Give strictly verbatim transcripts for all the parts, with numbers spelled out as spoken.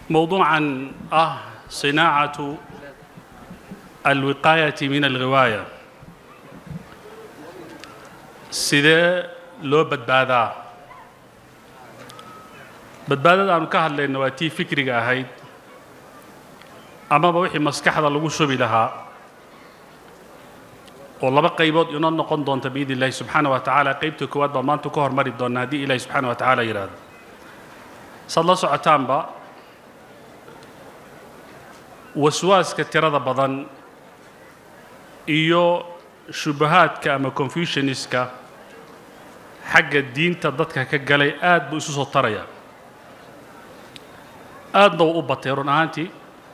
موضوعا آه صناعة الوقاية من الغواية سيدة لو بدبادا بدبادا أنو كهل لأنه واتي فكري أهيد أما بوحي مسكحة لغو شبي لها والله بقى يبود ينون نقون دون تبيد الله سبحانه وتعالى قيبتو كواد بمانتو كهر مريد دون نادي الله سبحانه وتعالى يراد صلى الله سعتان با وسواس كتيرada badan iyo shubahaadka ama confusioniska xagga diinta dadka ka galay aad buu isu soo taraya aadna u batay run ahaantii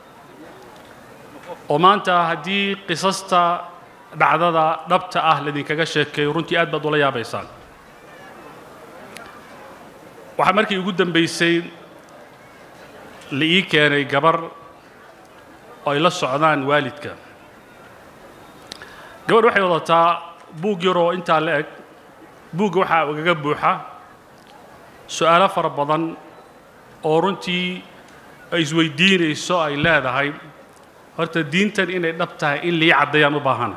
oo maanta haddii qisasta dhacdada dhabta ah ladinkaga sheekay runtii aad baad ula yaabaysaan waxaa markii ugu dambaysay la ii keenay gabar ay la socdaan waalidka gabadh waxay wadataa buug yaroo intaa la eg buugga waxaa ugaga buuxa su'aalo fara badan oo runtii ay isweydiinayso ay leedahay horta diintan inay dhab tahay in lii caddayaan u baahana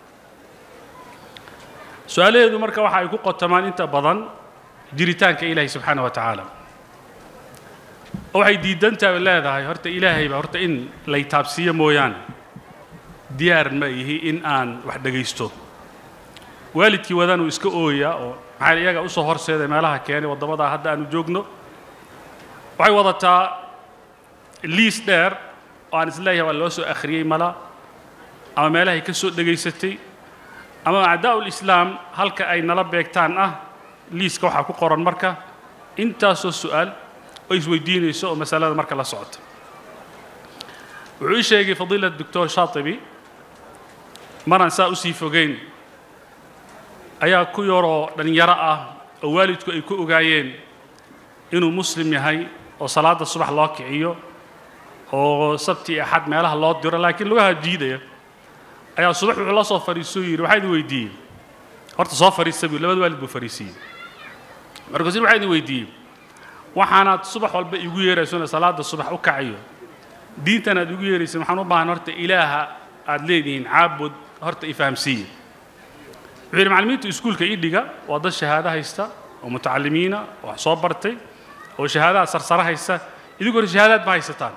su'aalaheedu marka waxa ay ku qotamaan inta badan jiritaanka ilaahay subxaana wa tacaala waxay diidantahay leedahay horta ilaahay baa horta in lay taabsiyo mooyaan diyaar ma yihi in aan wax dhagaysto waalidkii wadaan uu iska ooyaa oo maxaa iyaga u soo horseeday meelaha keenay wadamada hadda aanu joogno waxay wadataa liis dheer oo aan isleeyahay waa loo soo akhriyey mala ama meelahay ka soo dhagaysatay ama acdaa'ul islaam halka ay nala beegtaan ah liiska waxaa ku qoran marka intaasoo su'aal oo isweydiinayso oo masalada marka la socota wuxuu sheegay fadiilad doctor shaatibi maraan saa u sii fogeyn ayaa ku yaroo dhalinyaro ah oo waalidku ay ku ogaayeen inuu muslim yahay oo salaada subax loo kiciyo oo sabti axad meelaha loo diro laakiin lugaha jiidaya ayaa subax wuxuu la soo fariisoo yiri waxaan weydiiyey horta soo fariisay labada waalid buu fariisiyey markaasuu waxaan weydiiyey waxaanaad subax walba igu yeeraysona salaada subax u kacayo diintan aad igu yeerayso waxaan u baahan horta ilaaha aad leedihiin caabud horta ifahamsiiye wuxuu yidhi macallimiinta iskuulka ii dhiga waa dad shahaado haysta oo mutacallimiina oo wax soo bartay oo shahaadaha sarsara haysta idinkoo shahaadaad ma haysataan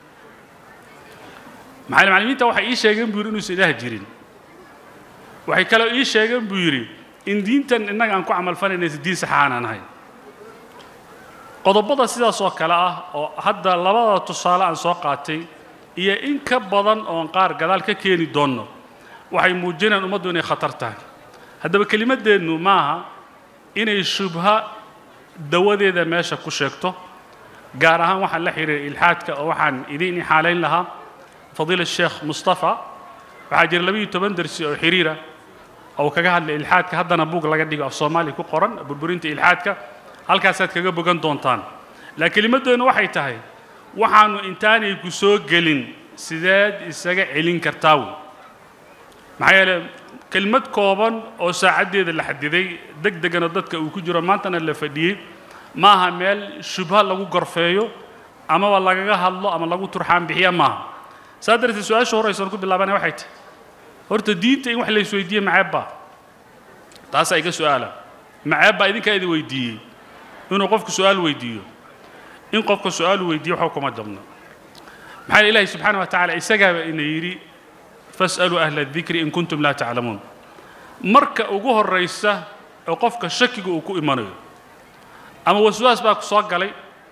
maxay macallimiinta waxay ii sheegeen buu yidhi inuusan ilaah jirin waxay kaloo ii sheegeen buu yidhi in diintan innaga aan ku camalfanaynaysa diin saxaan aan ahayn qodobada sidaas oo kale ah oo hadda labada tusaale aan soo qaatay iyo in ka badan oo qaar gadaal ka keeni doono waxay muujinayaan ummaddu inay khatar tahay haddaba kelimadeennu maaha inay shubha dawadeeda meesha ku sheegto gaar ahaan waxaan la xiriiray ilxaadka oo waxaan idiin xaalayn lahaa fadiila sheekh mustafa waxaa jira laba iyo toban darsi oo xiriira oo kaga hadlay ilxaadka haddana buug laga dhigo af soomaali ku qoran burburinta ilxaadka halkaasaad kaga bogan doontaan laakiin kelimadeennu waxay tahay waxaanu intaanay ku soo gelin sideed isaga celin kartaa maxaa yeelay kelmad kooban oo saacaddeeda la xadiday degdegana dadka uu ku jiro maantana la fadhiyey maaha meel shubha lagu gorfeeyo amaba lagaga hadlo ama lagu turxaan bixiya maaha saa darteed su-aasha horeysan ku bilaabana waxay tahay horta diinta in wax la isweydiiye maceebba taasaa iga su'aala maceebba idinkaa idin weydiiyey inuu qofku su'aal weydiiyo in qofku su'aal weydiiyo waxa kuma jabna maxaa ilaahay subxaanahu wa tacaala isagaaba ina yidhi fas'aluu ahla adikri in kuntum laa taclamuun marka ugu horraysa oo qofka shakiga uu ku imanayo ama waswaas baa ku soo galay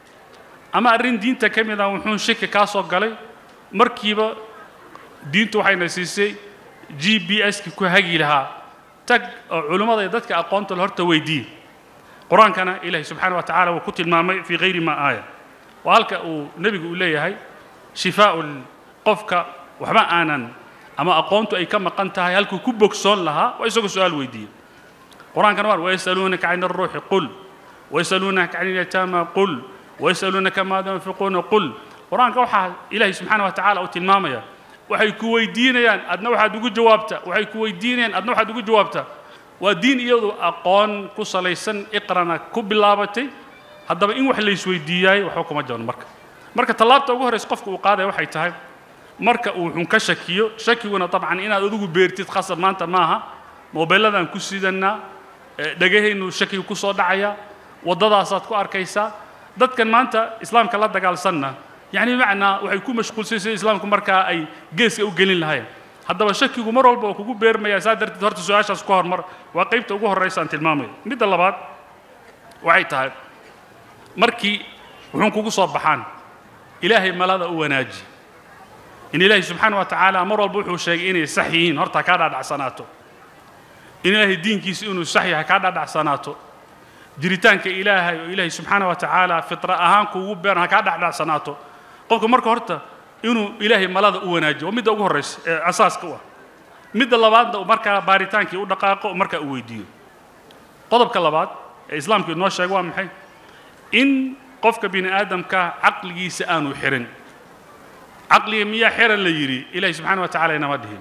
ama arrin diinta ka mid ah wuxuun shaki kaa soo galay markiiba diintu waxayna siisay g b s-ki ku hagi lahaa tag oo culummada iyo dadka aqoonta la horta weydiiye qur-aankana ilaahay subxaana wa tacaala wuu ku tilmaamay fii hayri maa aaya waa halka uu nebigu uu leeyahay shifaa'u qofka waxba aanan ama aqoontu ay ka maqan tahay halkuu ku bogsoon lahaa waa isagoo su'aal weydiiye qur-aankana waa wayasaluunaka can arruuxi qul wayasaluunaka can ilyataama qul wayasaluunaka maada yunfiquuna qul qur-aanka waxaa ilaahay subxaana wa tacaala uu tilmaamaya waxay ku weydiinayaan adna waxaad ugu jawaabta waxay ku weydiinayaan adna waxaad ugu jawaabta waa diin iyadu aqoon ku salaysan iqrana ku bilaabatay haddaba in wax la isweydiiyay waxba kuma jabno marka marka talaabta ugu horeysa qofku uu qaaday waxay tahay marka uu xun ka shakiyo shakiguna dabcan inaad adigu beertid khasab maanta maaha moobiladan ku sidanaa dhagahaynu shakiga ku soo dhacaya wadadaasaad ku arkaysaa dadkan maanta islaamka la dagaalsanna yani macna waxay ku mashquulsay islaamku marka ay geeska u gelin lahaayeen haddaba shakigu mar walba kugu beermaya saa darteed horta su'aashaas ku hormar waa qaybta ugu horeysa aan tilmaamay midda labaad waxay tahay markii wuxuu kugu soo baxaan ilaahay malada u wanaaji in ilaahay subxaanahu wa ta'ala mar walba wuxuu sheegay inay sax yihiin horta ka dhaadhacsanaato in ilaahay diinkiisa inuu sax yahay ka dhaadhacsanaato jiritaanka ilaahay oo ilaahay subxaanahu wa ta'ala fitra ahaan kugu beeran ka dhaadhacsanaato qofka marka horta inuu ilaahay malada u wanaajiyo midda ugu horeysa ee asaaska ah midda labaadna marka baaritaankii u dhaqaaqo marka uu weydiiyo qodobka labaad ee islaamku inoo sheegay waa maxay in qofka bini aadamka aqligiisa aanu xirin aqliga miya xiran la yiri ilaahay subxaanahu wa ta'ala inama dhihin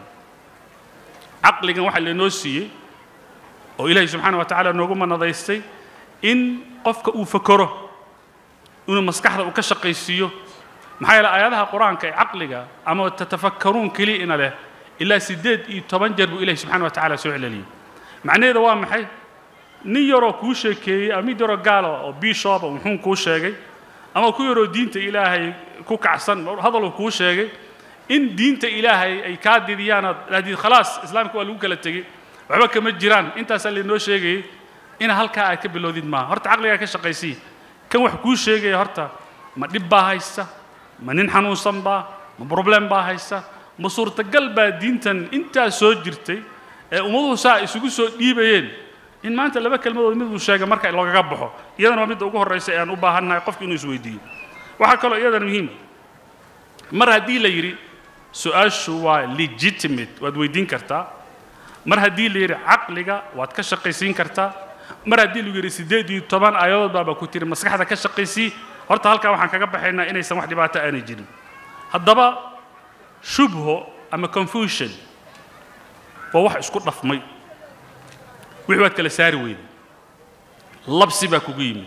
aqligan waxa la inoo siiyey oo ilaahay subxaanahu wa ta'ala noogu manadaystay in qofka uu fakaro inuu maskaxda uu ka shaqaysiiyo maxay la aayadaha quraanka ee aqliga ama tatafakkaruun kali ina leh ila sideed iyo toban jeer buu ilaahay subxaanahu wa ta'ala soo celiyay macnaheedu waa maxay nin yaro ku sheekeeyay ama mid yaro gaalo oo bishop wuxuu ku sheegay ama ku yaro diinta ilaahay ku kacsan hadal ku sheegay in diinta ilaahay ay ka didiyaan hadii khalaas islaamku waa lagu kala tagay waxba kama jiraan intaas la inoo sheegay in halka ay ka bilowdid ma horta aqliga ka shaqaysi kan wax ku sheegay horta ma dib baa haysta ma nin xanuunsan baa ma problem baa haysta ma suurtagal baa diintan inta soo jirtay ee ummaduhu saa isugu soo dhiibayeen in maanta laba kalmadood mid uu sheegay marka looga baxo iyadana waa mid ugu horeysa ee aan u baahanahay qofka inuu isweydiiyo waxa kale iyadana muhiim mar hadii la yiri su'aashu waa legitimate waad weydiin kartaa mar hadii la yiri aqliga waad ka shaqaysiin kartaa mar hadii la yiri sideed iyo toban aayadood baa ku tiri maskaxda ka shaqaysi horta halka waxaan kaga baxaynaa inaysan wax dhibaato aan jirin haddaba shubho ama confusion waa wax isku dhafmay wixii waad kala saari weeyday labsi baa kugu yimid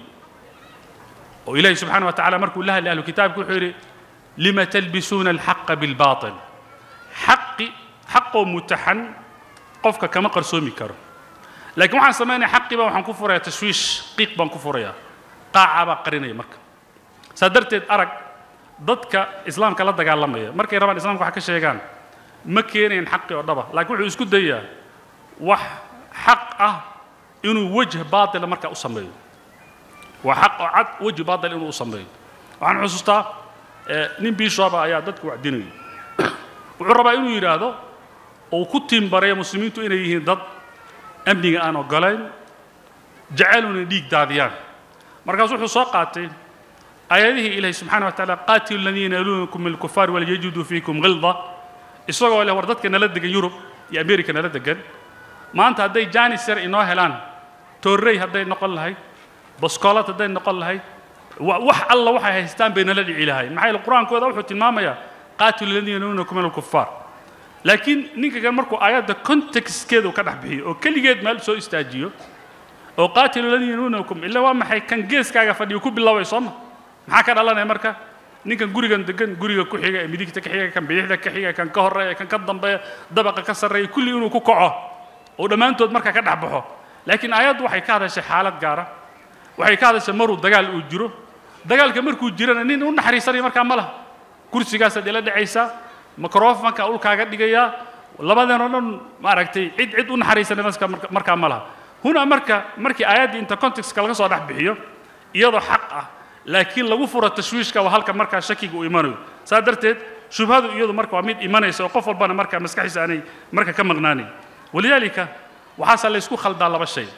oo ilaahay subxaanahu wa ta'ala markuu la hadlay ahlu kitaabku wuxuu yiri lima talbisuna alhaqqa bilbaatil haqqi haqqo mutahan qofka kama qarsoomi karo laakiin waxaan sameeynaa haqqi baa waxaan ku furayaa tashwiish qiiq baan ku furayaa qaaca baa qarinaya marka sadarteed arag dadka islaamka la dagaalamaya markay rabaan islaamka wax ka sheegaan ma keeneen haqqi oo dhaba laakiin wuxuu isku dayaa wax xaq ah inuu wajh baatil marka u sameeyo wa xaq cad wajh baatil inuu u sameeyo waxaan xusuustaa nin bishop ayaa dadku wacdinayay wuxuu rabaa inuu yiraahdo oo ku timbaray muslimiintu inay yihiin dad amniga aan ogolayn jaceeluna dhiig daadiyaan markaas wuxuu soo qaatay ayadihi ilaahay subxaanahu wa ta'ala qaatilu alladhina yalunukum min al-kuffar wal yajidu fiikum ghilza isagoo leh war dadka nala degan Yurub iyo America nala degan maanta haday janiser inoo helaan toorrey haday noqon lahayd baskoolad haday noqon lahayd wax alla waxa haystaan bayna la dhici lahayn maxay quraankooda wuxuu tilmaamayaa qaatilu alladhina yalunukum min al-kuffar laakiin ninka kan markuu aayada context-keedu ka dhaxbixiyo oo kaligeed meel soo istaajiyo oo qaatilu alladhina yalunukum illa waa maxay kan geeskaaga fadhiyo ku biloway sooma maxaa ka dhalanaya marka ninkan gurigan degan guriga ku xiga ee midigta ka xiga kan bidixda ka xiga kan ka horeeya kan ka dambeeya dabaqa ka sareeya kulli inuu ku kaco oo dhamaantood marka ka dhaxbaxo laakiin aayadu waxay ka hadashay xaalad gaar ah waxay ka hadashay maruu dagaal uu jiro dagaalka markuu jirana nin u naxariisanay marka ma laha kursigaas ila dhacaysa microphone-ka ul kaaga dhigaya labadan oo dhan ma aragtay cid cid u naxariisanay marka ma laha huna marka markii aayadii inta context-ka laga soo dhaxbixiyo iyadoo xaq ah laakiin lagu furo tashwiishka waa halka marka shakiga uu imanayo saa darteed shubhadu iyadu marka waa mid imanaysa oo qof walbana marka maskaxiisa aanay marka ka maqnaanay walidaalika waxaa la isku khaldaa laba shay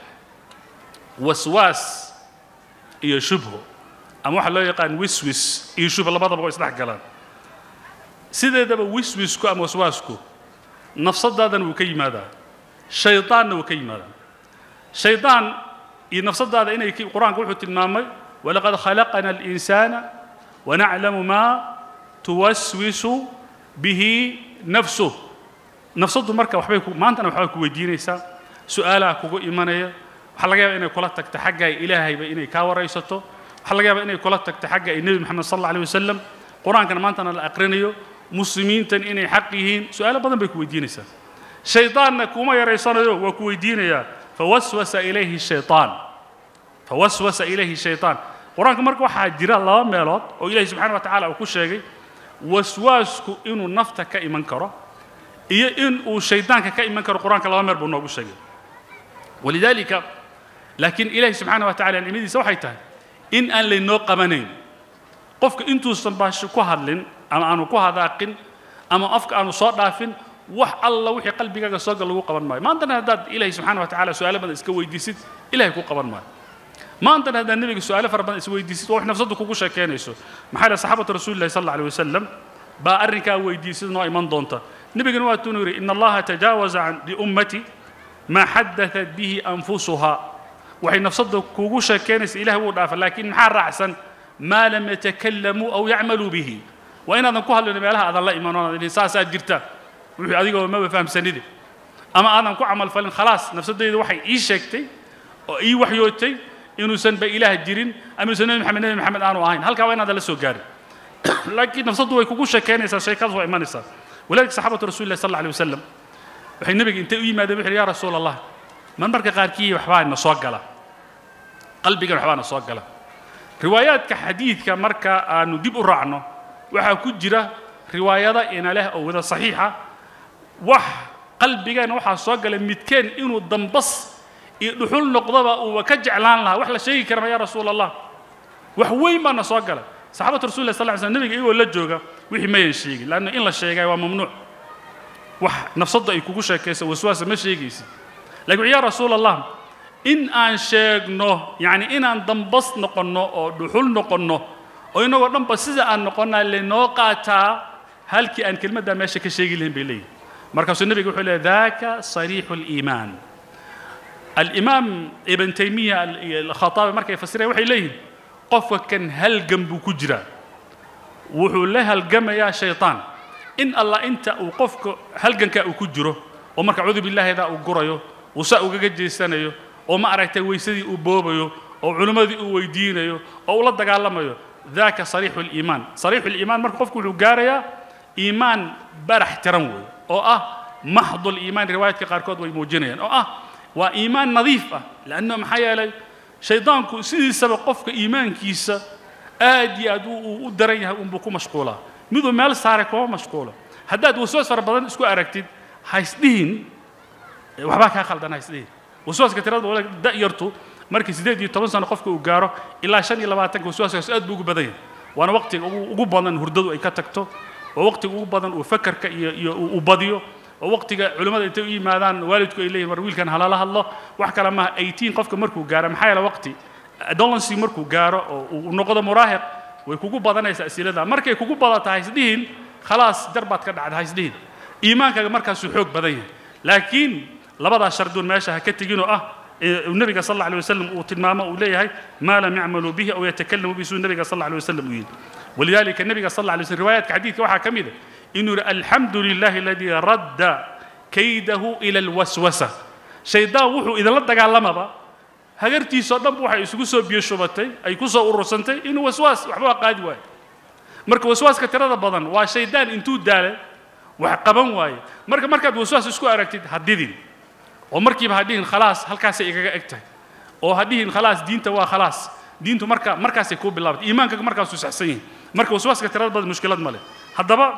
waswaas iyo shubho ama waxa loo yaqaan wiswis iyo shubho labadaba way isdhex galaan sideedaba wiswisku ama waswaasku nafsadaadan uu ka yimaadaa shaytaanna uu ka yimaadaa shaytaan iyo nafsadaada inay quraanku wuxuu tilmaamay ولقد خلقنا الإنسان ونعلم ما توسوس به نفسه نفسه مركه وحبي ما أنت أنا وحبي كويدينيسا سؤالها كوجو إيمانية وحلاقيها إني كلتك تحجى إلهي بإني كاور رئيسته وحلاقيها بإني كلتك تحجى النبي محمد صلى الله عليه وسلم قرآن كان مانتنا الأقرنيو مسلمين تن إني حقيهين سؤال بدن بكويدينيسا شيطان كوما يريسانيو وكويدينيا فوسوس إليه الشيطان فوسوس إليه الشيطان قرآن كمرك واحد جرا الله ميلاد وإلهي سبحانه وتعالى وكل شيء وسواسكو إنه نفتا كإيمان كرا إيه إنه شيطان كإيمان كرا قرآن كلام مر بنو كل شيء ولذلك لكن إلهي سبحانه وتعالى أن يمدي سوحيته إن أن لنوق منين قفك أنتو استنباش كهرلين أما أنا كهذاقين أما أفك أنا صار دافن وح الله وحي قلبك جساق الله قبل ماي ما عندنا هذا إلهي سبحانه وتعالى سؤال بدأ إسكوي ديسيت إلهي كو قبل ماي ما عندنا هذا النبي سؤال فربنا إسكوي ديسيت وإحنا في صدق كوكوشة كان يسوع محل صحابة رسول الله صلى الله عليه وسلم بأرنكا ويديسيت نوع من دونتا نبي جنوا تنوري إن الله تجاوز عن لأمتي ما حدثت به أنفسها وحين نفصد كوكوشة كانس إله ودافع لكن حار أحسن ما لم يتكلموا أو يعملوا به وإن هذا كوها اللي نبيلها هذا الله إيماننا الإنسان سأجرته وحي أديكوا ما بفهم سندي أما أنا كو عمل فلن خلاص نفصد ده وحي إيش شكتي أو إي وحيوتي إنه سن بإله الجرين أم سن محمد نبي محمد أنا وعين هل كوين هذا لسه جاري لكن نفصد كوكوشة كانس شيء كذا وإيمان صار ولذلك صحابة رسول الله صلى الله عليه وسلم وحين نبي أنت إيه ما ذبح يا رسول الله من بركة قاركيه وحبان نصاقله قلبي كان حبان نصاقله روايات كحديث كمركة نديب الرعنة وحكون جرا روايات إن له أو إذا صحيحة وح قلبي كان وح نصاقله متكن إنه الضنبص يدخل نقضة وكجعلان لها وحلا شيء كرم يا رسول الله وحوي ما نصاقله صحابة رسول الله صلى الله عليه وسلم نبي يقول لجوجا وحي ما ينشيء لأنه إن الشيء هو ممنوع وح نفصد يكوكوشة كيس وسواس ما شيء كيس لكن يا رسول الله إن أن شيء يعني إن أن ضمبص نقنّه أو دخول نقنّه أو إنه ضمبص إذا أن نقنّه لنوقاتا هل كأن كلمة ده ماشي كشيء لهم بلي مركز النبي يقول ذاك صريح الإيمان الإمام ابن تيمية الخطابي مركز يفسره وحي إليه قف كان هل جنب كجرة وحولها الجمع يا شيطان إن الله أنت وقفك هل جنك أكجره ومركز أعوذ بالله إذا أجريه وسأو جدي سنة وما أريت ويسدي أبوبيه أو علماء ويدينه أو لا تقالمه ذاك صريح الإيمان صريح الإيمان مركب كل جارية إيمان برح ترموي أو أه محض الإيمان رواية كقاركود ويموجنين أو أه وإيمان نظيفة لأنه محيا لي شيطان كسيد سبب قفك إيمان كيسة آدي أدو ودريها أمبكو مشغولة مذو مال ساركوا مشغولة هداد وسوس فربضان اسكو أركتد هايسدين وحباك خالدنا هايسدين وسواس كتيرات بقول لك دايرته مركز سيدي طبعا سنة قفك وجاره إلا عشان يلا بعتك وسواس كساد بوجو بدين وأنا وقتي وجو بدن هردو أي كتكتو ووقتي وجو بدن وفكر ك وبديو ووقتي علماء تقول ماذا والدك إليه مرويل كان هلا الله وحكى لما أيتين قفك مركو جاره محايا وقتي دولنسي مركو جاره ونقض مراهق ويكوجو بدن يسأل هذا مركز يكوجو بدن هايسدين خلاص دربت كده عاد هايسدين إيمانك مركز سحوق بدين لكن لبضع شردون ماشى هكتجينه أه النبي صلى الله عليه وسلم وتلمامه وليه ما لم يعملوا به أو يتكلموا به النبي صلى الله عليه وسلم وين ولذلك النبي صلى الله عليه وسلم روايات حديث واحد كميدة إنه الحمد لله الذي رد كيده إلى الوسوسة شيطان وحو إذا لا تقالما با هجرتي صدام وحي يسقسوا بيشوبتي أي كسوا الرسنتي إنه وسواس وحبوا قادي واي مرك وسواس كتير هذا بدن وشيطان إنتو داله وحقبان واي مرك مرك وسواس يسكو أركتد هديدين ومركب هديهن خلاص هل كاسة إيجا إكتة أو هديهن خلاص دينته وا خلاص دينته مركا مركز يكون بالله إيمانك مركز سوسعسين مركز وسواس كتير بعض مشكلات ماله هذا بقى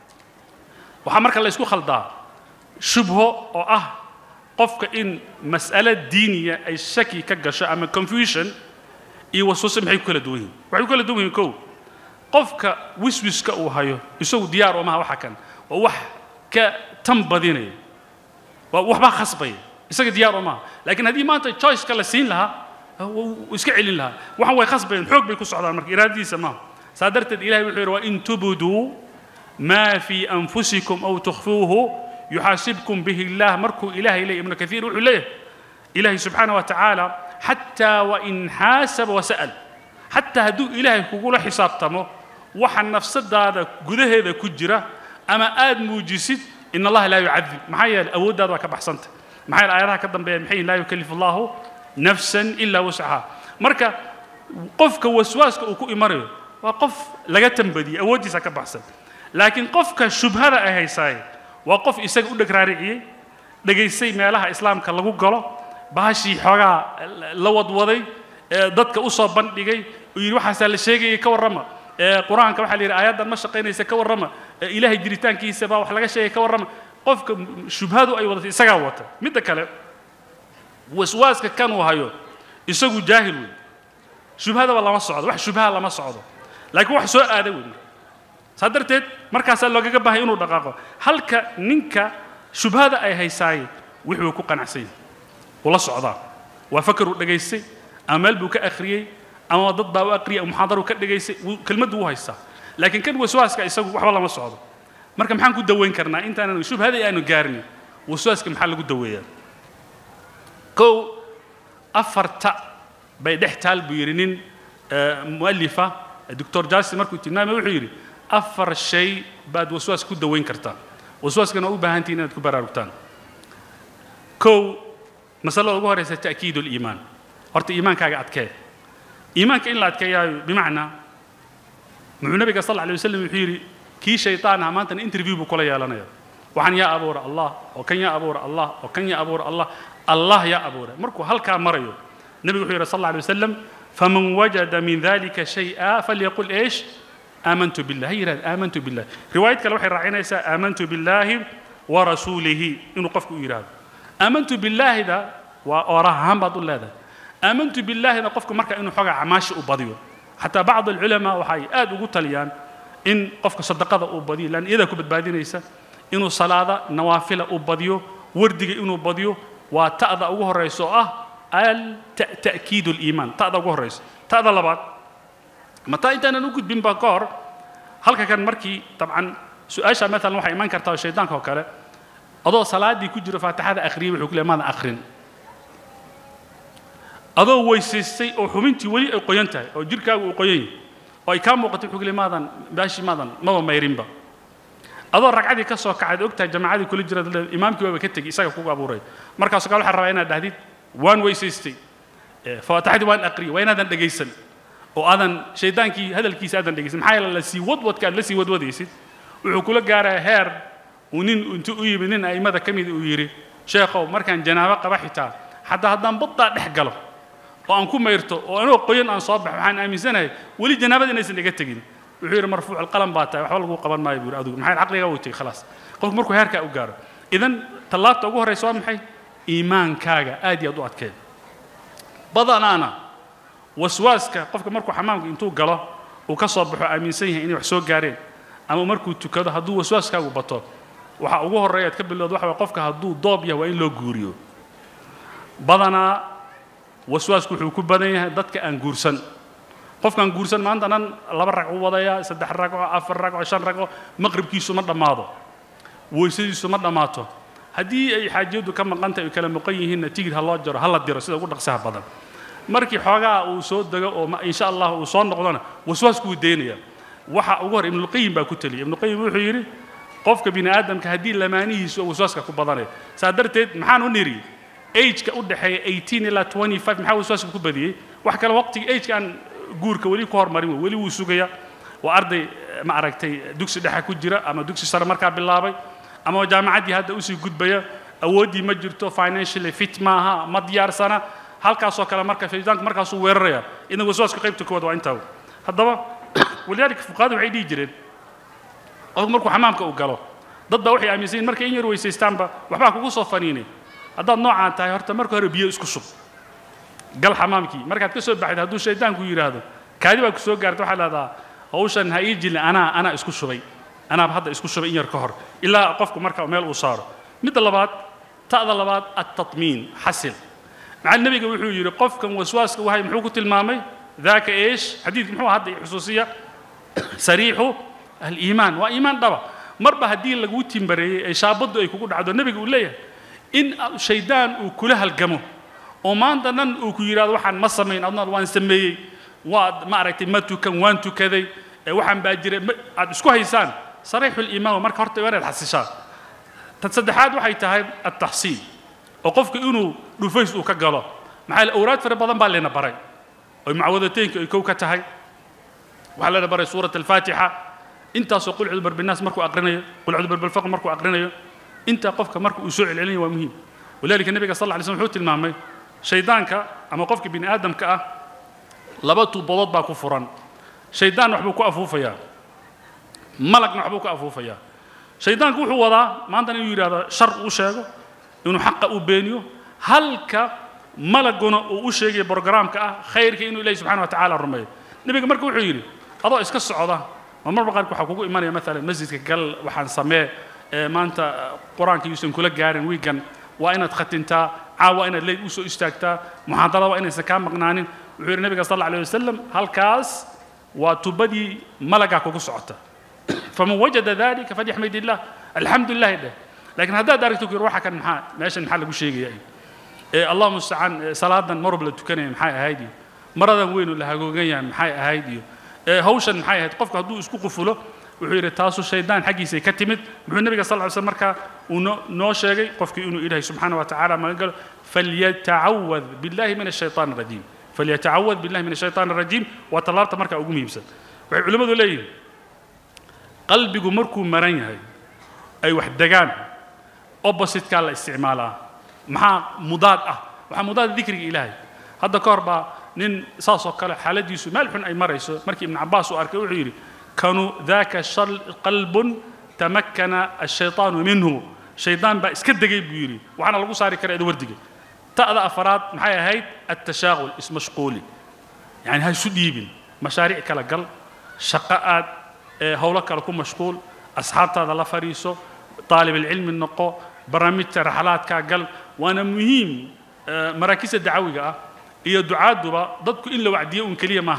وحمرك الله يسكو خلدا شبهه أو أه قفك إن مسألة دينية أي شكي كجشاء أما confusion يوسوس محي كل دوين وحي كل دوين كو قفك وسوس كأو هايو يسوي ديار وما هو حكن ووح كتنبذيني وحبا خصبي يسقي ديار وما لكن هذه ما أنت تشايس كلا سين لها ويسكعلين لها وحنا خصبي حق بيكون صعد على المركب إرادي سماه صادرت الإله وحير وإن تبدوا ما في أنفسكم أو تخفوه يحاسبكم به الله مركو إله إليه ابن كثير وعليه إلهي سبحانه وتعالى حتى وإن حاسب وسأل حتى هدو إلهي كقول حساب تمو وحن نفس هذا جده هذا كجرة أما آد موجسد إن الله لا يعذب معايا الأود هذا كبحسنت معايا الآيات كذا بين حين لا يكلف الله نفسا إلا وسعها مركا قفك وسواسك وكو إمره وقف لقتم بدي أودي سكب أحسن لكن قف كشبهة أهي ساي وقف إسق ودك رارعي دقيسي مالها إسلام كلجو قلا بهاشي حاجة لود وضي ضدك أصاب بند دقي ويروح حسال الشيء كورما قرآن كم حلي آيات المشقين يسكورما إلهي جريتان كي سبا وحلاقة شيء كورما قف شبهة أي وضي سجاوته متى كلام وسواس كانوا هايو يسقوا جاهل شبهة والله ما صعد واحد شبهة الله ما صعده لكن واحد سؤال آدوي صدرت مركز الله جابها ينور دقائق هل كنك شبهة أي هي ساي وحوي كوكا نعسي والله صعدا وفكروا دقيسي أمل بوك أخري أما ضد وأقري أو محاضر وك دقيسي كلمة دو هاي سا لكن كان وسواس كيسوي واحد والله ما صعده مركز محن كود دوين كرنا أنت أنا شوف هذا أنا جارني وسواس كمحل كود دوية كو أفرت بيدحتال بيرنين مؤلفة الدكتور جاسم مركو تنام وحيري أفر شيء بعد وسواس كود دوين كرتا وسواس كانوا بهانتين كبار روتان كو مسألة أبوها رئيسة تأكيد الإيمان هرت إيمان كاجا أتكي إيمان كإن لا أتكي بمعنى مع النبي صلى الله عليه وسلم يحيري كي شيطان عمانتن انترفيو بكل يا لنا وعن يا أبورا الله وكن يا أبورا الله وكن يا أبورا الله الله يا أبورا مركو هل كان مريو النبي يحيري صلى الله عليه وسلم فمن وجد من ذلك شيئا فليقول إيش آمنت بالله هي آمنت بالله رواية كلا وحي راعينا يسا آمنت بالله ورسوله إنه قفكوا إيراد آمنت بالله ده وراهم بعض الله ده آمنت بالله ده قفكوا مركا إنه حاجة عماش وبضيو حتى بعض العلماء وحي آد وقلت ليان إن قفك صدقة وبضيو لأن إذا كنت بادين يسا إنه صلاة نوافل وبضيو وردق إنه بضيو وتأذى أوه الرئيس آه التأكيد الإيمان تأذى أوه الرئيس تأذى لبعض متى أنت أنا نوجد بين بكار هل كان مركي طبعا سؤال مثلا واحد إيمان كرتا الشيطان كوكله أضو صلاة دي كجرا فاتحة أخري وحكي لماذا آخرين أضو ويسسي أو حمنتي ولي أو قينتها أو جركا أو قيين أو كام وقت حكي لماذا باشي ماذا ما ما يريمبا أضو الركعة دي كسر كعد أكتر جماعة دي كل جرا الإمام كي وبكتك إساق فوق أبو ري مركز قالوا حرّينا دهديد وان ويسسي فاتحة وان أقري وين هذا دقيسن وأذن شيطان كي هذا الكيس أذن دقيسن محايل الله سي ود ود كان لسي ود ود يسيد وحكوا لك جارة هير ونين أنتوا يبنين أي ماذا كم يديري شيخو مركان جنابة قبحتها حتى هذا بطة نحجله وأنكم ما يرتو وأنا قيان أن صابح عن أمي سنة ولي جنابة الناس اللي جت تجين وحير مرفوع القلم باتا وحول قبل ما يبير أدو محل عقلي جوتي خلاص قلت مركو هير كأوجار إذن طلعت أقول رئيسوا محي إيمان كاجا آدي أضوات كذا بضنا أنا وسواسك قفك مركو حمامك أنتوا جلا وكصبحوا أمي سنة إني وحسوق جارين أما مركو تكذا هدو وسواسك وبطل waxa ugu horeeyay ka bilowdo waxa qofka haduu doob yahay waa in loo guuriyo badana waswaasku wuxuu ku badan yahay dadka aan guursan qofka aan guursan maanta nan laba ragco wadaya saddex ragco afar ragco shan ragco maqribkiisu ma dhamaado weysadiisu ma dhamaato hadii ay xaajadu ka maqanta ay kala maqan yihiin tigir hal loo jaro hal la diro sida ugu dhaqsaha badan markii xoogaa uu soo dago oo insha Allah uu soo noqdona waswaasku uu deynaya waxa ugu hor ibn qayyim baa ku taliye ibn qayyim wuxuu yiri qofka bini aadamka hadii lamaanihiisu uu waswaaska ku badanay saadarteed maxaan u niri age ka u dhaxay eighteen ila twenty-five maxaa waswaaska ku badiyay wax kale waqtiga age kan guurka wali ku hormarin wali uu sugaya waa arday ma aragtay dugsi dhexe ku jira ama dugsi sare marka bilaabay ama jaamacadii hadda u sii gudbaya awoodii ma jirto financially fit maaha ma diyaarsana halkaas oo kale marka fiidanka markaas uu weeraraya inuu waswaaska qaybta koowaad waa intaa haddaba waliyadka fuqaadu waxay dhigi jireen qof markuu xamaamka u galo dad baa waxay aaminsan markay in yar weysaystaanba waxba kugu soo faniinay haddaad noocaan tahay horta marka hore biyo isku shub gal xamaamkii markaad ka soo baxday hadduu shaydaanku yiraahdo kaadi baa ku soo gaartay waxaa leedahay hawshan ha ii jilin anaa anaa isku shubay anaa hadda isku shubay in yar ka hor ilaa qofku marka meel uu saaro midda labaad ta'da labaad at-tatmiin hasil maca nabiga wuxuu yiri qofkan waswaaska wahay muxuu ku tilmaamay ذاك ايش حديث محو هذه خصوصيه صريح الايمان وايمان دبا مربا هدي لغو تيمبري شابدو اي كوغو دعدو نبيغو ليه ان شيطان او كله halgamo oo maanta nan uu ku yiraahdo waxaan ma sameyn adna waan sameeyay waa ma aragtay ma tukan waan tukaday waxaan baa jiray aad isku haysaan صريح الايمان marka horta waa inaad xasishaa tad saddexaad waxay tahay at-tahsiin oo qofku inuu dhufays uu ka galo maxaa awraad fara badan baa leena baray oo macwadataynka ay koow ka tahay وحلا بري سورة الفاتحة أنت قل عذ برب الناس مركو أقرنيه قل عذ برب الفقر مركو أقرنيه أنت قفك مركو أسوع العلي ومهم ولذلك النبي صلى الله عليه وسلم حوت المامي شيطانك أما قفك بني آدم كأ لبطوا بضاد باكو فران شيطان نحبوك أفوفيا ملك نحبوك أفوفيا شيطان كوح وضع ما عندنا يريد هذا شر وشاقه إنه حق أبينيو هل ك ملكنا وشاقه برنامج كأ خير كإنه إلهي سبحانه وتعالى الرمي النبي مركو يريد هذا إسكس عضا ما مرة قال حقوق إيمانية مثلا مسجد قال وحن سماه ما أنت قرآن كيسون كل جارن ويجن وأنا تختنتا عاو أنا اللي وسو استكتا محاضرة وأنا سكان مقنانين وعير النبي صلى الله عليه وسلم هالكاس وتبدي ملكا كوكو سعوتا فمن وجد ذلك فليحمد الله الحمد لله ده لكن هذا دارك روحك كان محا ماشي نحل بشيء يعني إيه الله مستعان صلاة مر بلا تكني محا هايدي مرة وين ولا هاجوجيا محا هايدي هوشن محا هاد قفك هدو اسكو قفله وحير تاسو الشيطان حقيسي كتمت وحو النبي صلى الله عليه وسلم مركا ونو شيغي قفك انه الهي سبحانه وتعالى ما قال فليتعوذ بالله من الشيطان الرجيم فليتعوذ بالله من الشيطان الرجيم وطلبت مركا ugu miibsan waxay culimadu leeyihiin qalbigu markuu maran yahay ay wax dagaan opposite ka la isticmaalaa maxaa mudaad ah waxa mudaad dhikriga ilaahay hadda ka horba nin saas oo kale xaaladiisu meel xun ay marayso markii ibn Abbas uu arkay wuxuu yiri kanu dhaaka shal qalbun tamakkana ash-shaytan minhu shaytan ba iska dagay buu yiri waxana lagu saari karaa wardiga ta'ada afraad maxay ahayd at-tashaghul ismashquuli yani hay sudibin mashaariic kala gal shaqaad hawlo kala ku mashquul asxaabtada la fariiso طالب العلم النقو برامج رحلات كاقل وانا مهم مراكز الدعويه هي دعاء دبا ضدك الا وعديه كليه ما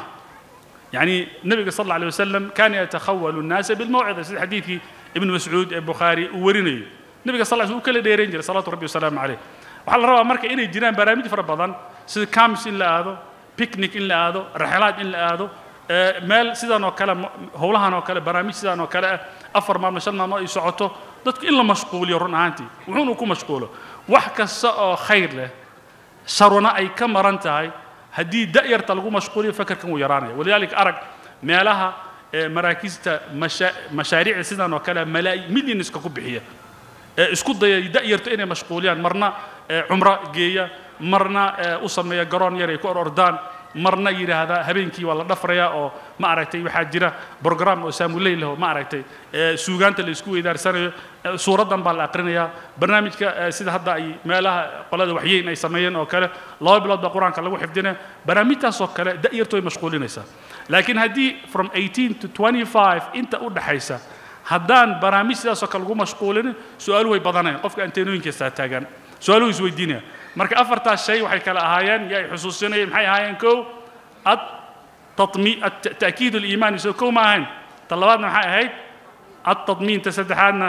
يعني النبي صلى الله عليه وسلم كان يتخول الناس بالموعظه في حديث ابن مسعود البخاري وريني النبي صلى الله عليه وسلم كل ديرين صلاه ربي وسلام عليه وحال ربا marka inay jiraan barnaamij fara badan sida camps in la aado picnic in la aado rixlaad in la aado meel sidaan oo kale howlahan oo kale barnaamij sidaan oo kale afar maalmo shan maalmo ay socoto dadku in la mashquuliyo run ahaantii wuxuu ku mashquulo wax kasta oo khayr leh sharuna ay ka maran tahay hadii da'yarta lagu mashquuliyo fakarkan uu yaraanaya walidaalika arag meelaha maraakista mashaariic sidaan oo kale malaayi millions ka ku bixiya isku dayay da'yarta inay mashquuliyaan marna umra geeya marna u sameeya garoon yar ay ku ordaan marna yiraahda habeenkii waa la dhafraya oo ma aragtay waxa jira program oo saamulay leh ma aragtay suugaanta la isku weydaarsanayo suuradan baa la aqrinaya barnaamijka sida hadda ay meelaha qolada waxyeyn ay sameeyeen oo kale laba bilood baa quraanka lagu xifdinaa barnaamijtaas oo kale da'yartu ay mashquulinaysa laakiin hadii from eighteen to twenty-five inta u dhaxaysa haddaan barnaamijtaas oo kale lagu mashquulin su'aaluhu way badanayaan qofka anteenooyinkiisa taagan su'aaluhu is weydiinaya marka afarta shay waxay kala ahaayeen yaay xusuusinayeen maxay ahaayeen koow ad tatmi at-ta'kiid al-iimaan soo koow ma ahayn talabaadna maxay ahayd at-tadmiin tasaddexaadna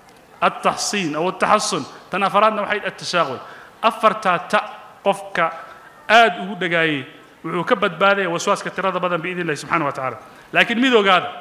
at-tahsin aw at-tahassun tan afaraadna waxay at-tashaghul afarta ta qofka aad ugu dhagaayay wuxuu ka badbaaday waswaaska tirada badan bi idin subhanahu wa ta'ala laakiin mid ogaada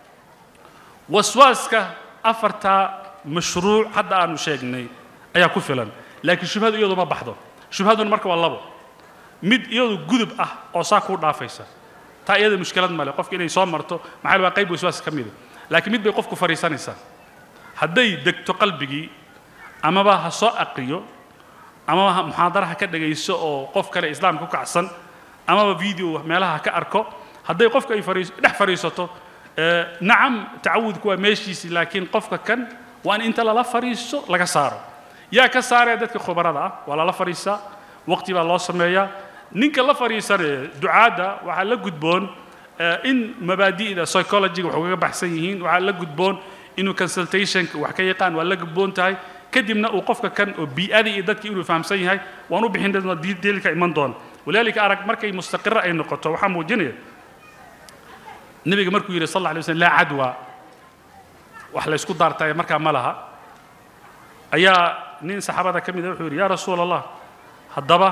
waswaaska afarta mashruuc hadda aanu sheegnay ayaa ku filan لكن شبهه iyadu ma baxdo shubhaduna marka waa labo mid iyadu gudub ah oo saa ku dhaafaysa taa iyada mushkilad ma leh qofka inay soo marto maxay waa qayb waswaas kamid laakiin mid bay qofku fariisanaysa haday degto qalbigi ama ba ha soo aqriyo ama muhaadaraha ka dhageyso oo qof kale islaamka ku kacsan ama ba video meelaha ka arko haday qofka ay fariiso dhex fariisato nacam taawudku waa meeshiisi laakiin qofka kan waan inta la fariiso laga saaro يا كسارة دتك خبرة ولا لا فريسة وقتي بالله سمية نينك لا فريسة دعاء وعلى جدبون إن مبادئ إذا psychology وحقوق بحثيين وعلى جدبون إنه consultation وحكي قان ولا جدبون تاي كدمنا وقفك كان بيئة إدتك إنه فهم سيء هاي وانو بحندنا دي ديلك إيمان دون ولذلك أرك مركي مستقرة أي نقطة وحمو جنيه النبي مركو يري صلى الله عليه وسلم لا عدوى وحلا يسكت دار تاي مركا مالها أيا نين صحابة كم يقول يا رسول الله هالضبا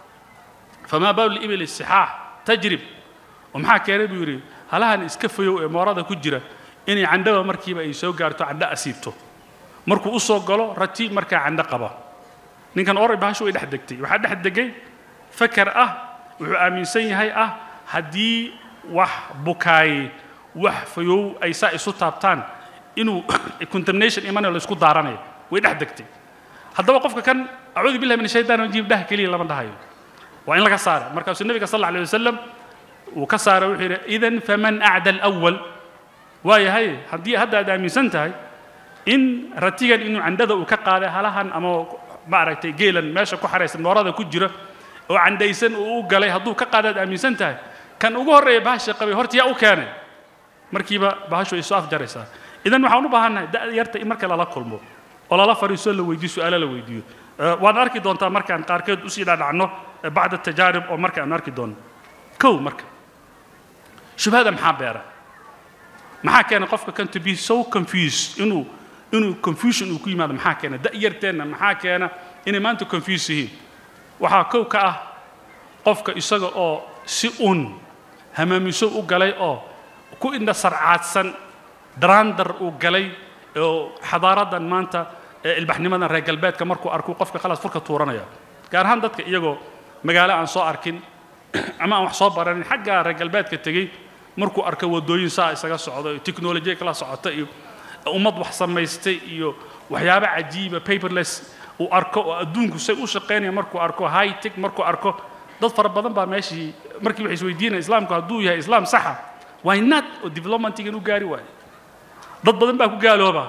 فما بال الإبل السحاح تجرب ومحا كارب يوري هلها نسكفيو مرادة كجرة إني عندها مركبة يسوق قارتو عندها أسيبته مركو أصوغ قالوا رتيب مركا عندها قبا نين كان أوري بهاشو إلى حدكتي وحد حدكي فكر أه وآمين سي هاي أه هدي wax bukaay wax fayow ay saa isu taabtaan inuu contamination iman la isku daaranayo way dhex degtay haddaba qofka kan acuudu billahi min shaytaan rajiim dhaha kaliya lama dhahayo waa in laga saara markaasuu nabiga sal allahu alayhi wasallam uu ka saara wuxuu yidhi idan faman acda alawal waayahay haddii hadda aad aaminsan tahay in ratigan inuu candhada uu ka qaaday halahan ama maaragtay geelan meesha ku xaraysan noorada ku jira oo candhaysan uu u galay hadduu ka qaadaad aaminsan tahay kan ugu horreeya bahasha qabay horta yaa u keenay markiiba bahashu ay soo afjaraysaa idan waxaan u baahannahay da'da yarta in marka lala kulmo oo lala fariiso la weydiiyo su'aalo la weydiiyo waan arki doontaa markaan qaarkeed usii dhacno bacda tajaarib oo marka aan arki doono kow marka shubhada maxaa beera maxaa keena qofka kan to be so confused inuu inuu confusion uu ku yimaado maxaa keena da' yarteenna maxaa keena inay maanta confused yihiin waxaa kow ka ah qofka isaga oo si un hamaamiso u galay oo ku indha sarcaadsan daraandar uu galay oo xadaaradan maanta ilbaxnimadan reer galbeedka markuu arko qofka khalaas furka tuuranaya gaar ahaan dadka iyagoo magaalo aan soo arkin ama aan wax soo baranin xagga reer galbeedka tegey markuu arko wadooyin saa isaga socdo iyo tiknoolajiya kala socota iyo ummad wax samaystay iyo waxyaabo cajiiba paperless uu arko oo adduunku say u shaqeynaya markuu arko high tech markuu arko dad fara badan baa meeshii markii waxay isweydiinayaan islaamku hadduu yahay islaam saxa why not oo developmentigan u gaari waayo dad badan baa ku gaalooba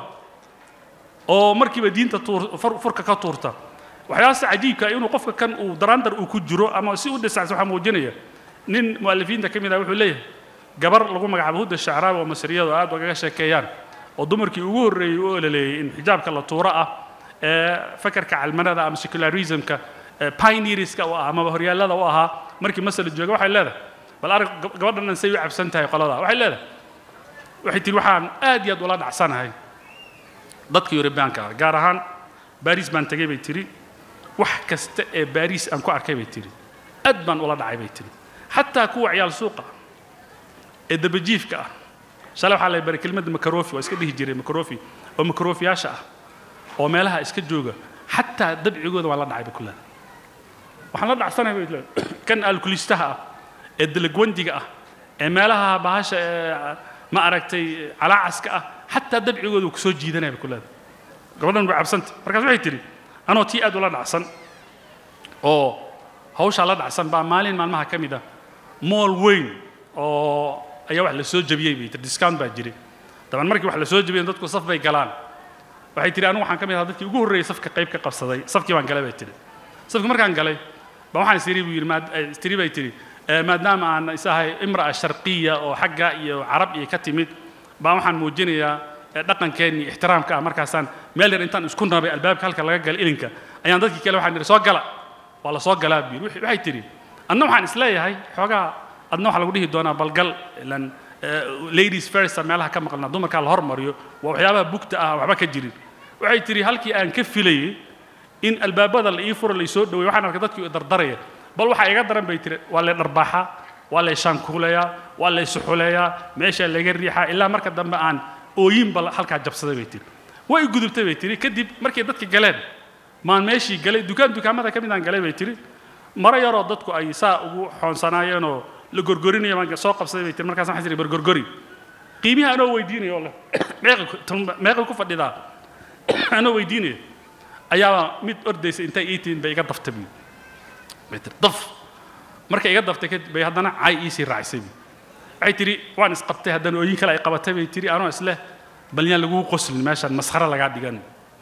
oo markiiba diinta furka ka tuurta waxyaalahaas cajiibka inuu qofka kan uu daraandar uu ku jiro ama si u dhisacsan waxaa muujinaya nin mu'alifiinta ka mid ah wuxuu leeyahay gabar lagu magacaabo hudda shacraawi oo masriyadu aad ugaga sheekeeyaan oo dumarkii ugu horreeyey u olaleeyey in xijaabka la tuuro ah ee fakarka calmanada ama secularismka pioneerska u ah ama horyaallada u ahaa markii masala jooga waxay leedahay bal arag gabadhan say u cabsan tahay qolada waxay leedahay waxay tiri waxaan aad iyo aad ula dhacsanahay dadka Yurubiyaanka ah gaar ahaan Paris baan tagay bay tiri wax kasta ee Paris aan ku arkay bay tiri aad baan ula dhacay bay tiri xataa kuwa ciyaal suuqa ee dabajiifka ah shalay waxa la bari kelmadda makarofi waa iska dhihi jiray makarofi oo makarofiyaasha ah oo meelaha iska jooga xataa dabcigooda waa la dhacay bay kullaa waxaan la dhacsanahay bay leedahay kan alkulistaha ah ee dalagwandiga ah ee meelaha bahasha ma aragtay calaacaska ah xataa dabcigooda ku soo jiidanaya bay kullaa gabadhan way cabsanta markaas waxay tiri anoo tii aad ula dhacsan oo hawsha la dhacsan baa maalin maalmaha ka mid ah mool weyn oo ayaa wax la soo jabiyay bay tiri discount baa jiray taban markii wax la soo jabiyay dadku saf bay galaan waxay tiri anigu waxaan ka mid ahaa dadkii ugu horreeyay safka qayb ka qabsaday safkii baan galay bay tiri safkii markaan galay baa waxaan isiri buu yiri maad tiri bay tiri maadaama aan isahay imraa sharqiya oo xagga iyo carab iyo ka timid baa waxaan muujinayaa dhaqankeennii ixtiraamka ah markaasaan meel yar intaan isku nabay albaabka halka laga gal ilinka ayaan dadkii kale waxaan niri soo gala waa la soo galaa buu yiri waxay tiri anna waxaan isleeyahay xoogaa adna waxa lagu dhihi doonaa balgal ilan ladies first meelaha ka maqalna dumarka la hormariyo waa waxyaabaha bugta ah waxba ka jirin waxay tiri halkii aan ka filayay in albaabada la ii furo la soo dhaweey waxaan arkay dadkii dardaraya bal waxa iga daran bay tiri waa la dharbaaxa waa la shaankuleeyaa waa la suxuleeyaa meesha laga riixaa ilaa marka dambe aan ooyin bal halka jabsaday bay tiri way gudubtay bay tiri kadib markii dadkii galeen maan meeshii galay dukaan dukaamada ka mid aan galay bay tiri mara yaroo dadku ay saa ugu xoonsanaayeen oo la gorgorinayo maan soo qabsaday bay tiri markaas waxaan tiri gorgori qiimiha anoo weydiinayo leh meeqa meeqa ku fadhidaa anoo weydiinayo ayaa mid ordaysa intay eetiin bay iga daftay bay tiri daf markay iga daftay kadib bay haddana cay iisii raacisay waxay tiri waan isqabtay haddana ooyin kale ay qabatay bay tiri anoo isle bal yaan lagu qoslin meeshaan maskhara laga dhigan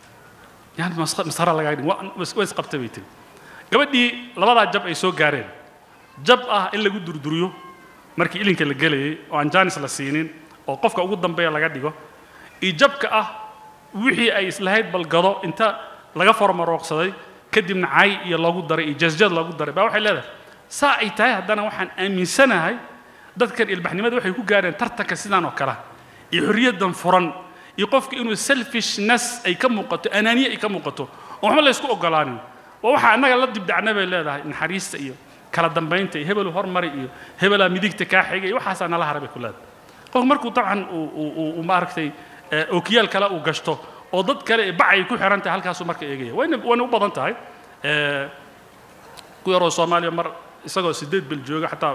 yaan maskhara laga dhigan waa isqabtay bay tiri gabadhii labadaa jab ay soo gaareen jab ah in lagu durduriyo markii ilinka la gelayay oo aan jaanis la siinin oo qofka ugu dambeeya laga dhigo iyo jabka ah wixii ay islahayd balgado inta laga formarooqsaday kadibna cay iyo loogu daray iyo jasjad loogu daray baa waxay leedahay saa ay tahay haddana waxaan aaminsanahay dadkan ilbaxnimada waxay ku gaareen tartanka sidaan oo kale iyo xorriyaddan furan iyo qofka inuu selfishness ay ka muuqato anaaniye ay ka muuqato oo waxba la isku ogolaanin waa waxa annaga la dibdacna bay leedahay naxariista iyo kala dambaynta iyo hebel hormari iyo hebelaa midigta kaa xigay iyo waxaasaa nala harabay ku leedahay qofku markuu dabcan uu maaragtay ookiyaal kale uu gashto oo dad kale bacay ku xiran tahay halkaasuu marka eegaya wayna wayna u badan tahay ku yaroo Soomaaliya mar isagoo sideed bil jooga xataa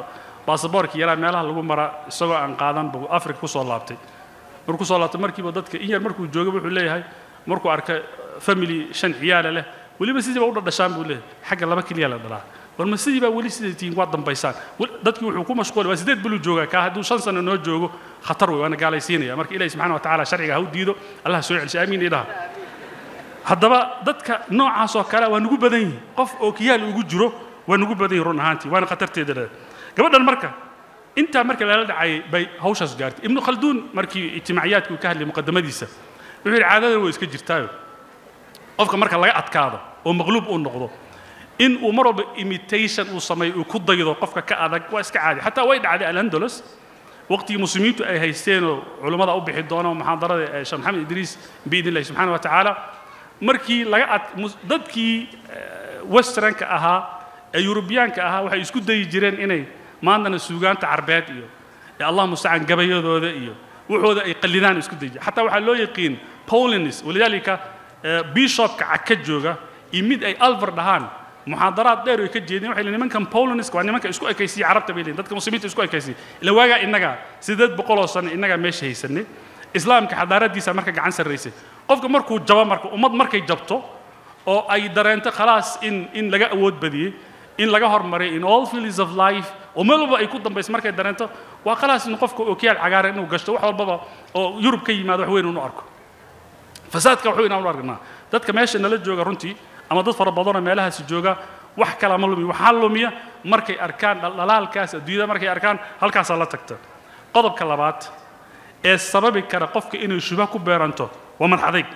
baasaboorkii yaraa meelaha lagu mara isagoo aan qaadan buu Afrika ku soo laabtay markuu soo laabtay markiiba dadka in yar markuu joogay wuxuu leeyahay markuu arkay family shan ciyaal leh waliba sidii u dhashaan buu leeyahay xagga laba kaliya la dhalaa war ma sidii baa wali sidii tiin waa dambaysaan dadkii wuxuu ku mashquul waa sideed bulu jooga ka haduu shan sano noo joogo khatar way waana gaalaysiinaya marka Ilaahay subhanahu wa ta'ala sharciga u diido Allah soo celiyo aamin ilaha haddaba dadka noocaas oo kale waa nugu badan yihiin qof oo kiyaal ugu jiro waa nugu badan yihiin run ahaantii waana khatarteeda gabadhan marka inta marka la dhacay bay hawshaas gaartay ibn khaldun markii ijtimaaciyaadku ka hadlay muqaddamadiisa wuxuu yiri caadada way iska jirtaayo qofka marka laga adkaado oo maqluub uu noqdo in uu marba imitation uu sameeyo ku daydo qofka ka adag waa iska caadi hatta way dhacday al-Andalus waqti muslimiintu ay haysteen culimada u bixi doona muhaadarada Sheekh Maxamed Idriis biidin Allah subhanahu wa ta'ala markii laga dadkii westernka ahaa ee Europeanka ahaa waxay isku dayi jireen inay maandana suugaanta carbeed iyo Allah musta'an gabayadooda iyo wuxooda ay qalidaan isku dayi hatta waxa loo yaqiin Paulinus walidalika bishopka ka jooga imid ay Alvar dhahan muhaadaraad dheer ay ka jeedin waxay nimankan Paulinus waa nimanka isku ekaysi carabta beelin dadka muslimiinta isku ekaysi ila waaga inaga sideed boqol oo sano inaga meesha haysanay islaamka xadaaradiisa marka gacan sareysay qofka markuu jabo marka ummad markay jabto oo ay dareento khalaas in in laga awood badiyay in laga hormaray in all fields of life oo meelba ay ku dambayso markay dareento waa khalaas in qofka oo kiyaal cagaaran inuu gashto wax walba oo Yurub ka yimaado wax weyn uu arko fasaadka wuxuu inaan argnaa dadka meesha nala jooga runtii ama dad fara badan oo meelahaas jooga wax kala ma lumiyo waxa lumiya markay arkaan dhalaalkaas adduunyada markay arkaan halkaas la tagto qodobka labaad ee sababi kara qofka inuu shuba ku beeranto waa madxadeeg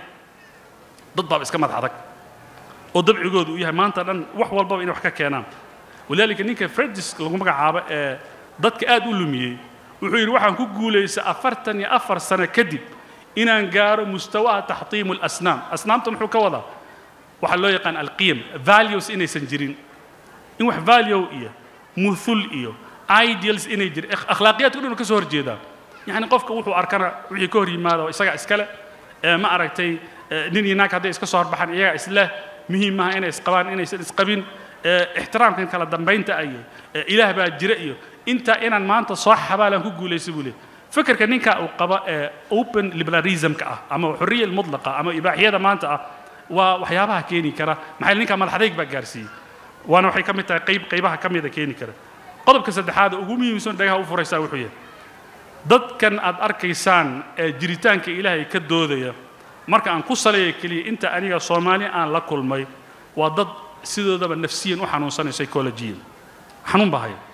dad baa iska madxadag oo dabcigoodu yahay maanta dhan wax walba inay wax ka keenaan walaalika ninka Fredis lagu magacaabo ee dadka aad u lumiyay wuxuu yiri waxaan ku guuleysay afartan iyo afar sano kadib inaan gaaro mustawa tahtiim al-asnaam asnaamtu muxuu ka wadaa waxa loo yaqaan al-qiyam values inaysan jirin in wax value iyo muthul iyo ideals inay jir akhlaaqiyadku inuu ka soo horjeedaa يعني قفك وحو أركنا وحي كوري ماذا وإساق إسكالة ما أركتي نين يناك هذا إسكا صور بحان إياه إسلاه مهمة إنا إسقبان إنا إسقبين احترام كان كلا دنبين تأيي إله بقى جرئيو إنت إنا ما أنت صح بالا هكو ليسبولي فكر كنينك أوقبا open liberalism كأه أما حرية المطلقة أما إباحية ما أنت وحيابها كيني كرا محل نينك ما الحديق بقى جارسي وأنا وحي كمي قيب قيبها كمي ذا كيني كرا قضب كسد هذا وقومي يسون دايها وفريسا وحوية dadkan aad arkaysaan ee jiritaanka Ilaahay ka doodaya marka aan ku saleeyay kaliya inta aniga Soomaali aan la kulmay waa dad sidoodaba nafsiyan u xanuunsanay psychology xanuun baa haya